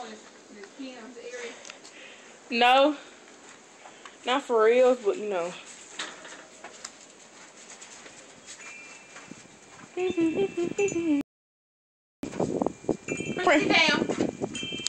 No. Not for real, but you know. Chrissy Cam.